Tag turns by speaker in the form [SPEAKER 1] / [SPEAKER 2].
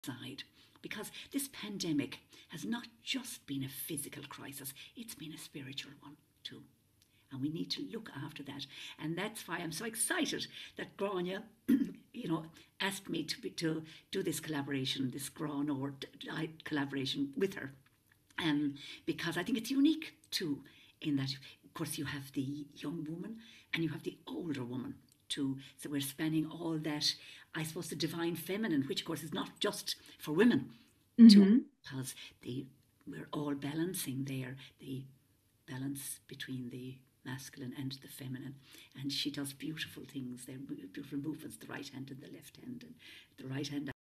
[SPEAKER 1] side, because this pandemic has not just been a physical crisis, it's been a spiritual one too. And we need to look after that. And that's why I'm so excited that Grania, asked me to do this collaboration, this Gran collaboration with her. Because I think it's unique too, in that, of course, you have the young woman and you have the older woman too. So we're spanning all that, I suppose, the divine feminine, which of course is not just for women too,
[SPEAKER 2] Mm-hmm.
[SPEAKER 1] because we're all balancing there, the balance between the masculine and the feminine. And she does beautiful things. They're beautiful movements, the right hand and the left hand. And the right hand